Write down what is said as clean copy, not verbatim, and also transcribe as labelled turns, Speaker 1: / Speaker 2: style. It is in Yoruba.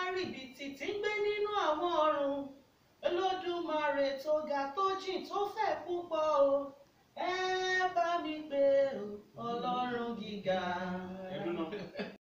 Speaker 1: rìbìtì tí ń gbé nínú àwọn ọ̀run. Olódùmarè tó ga tó jìn tó fẹ̀ púpọ̀ o, ẹ bá mi gbé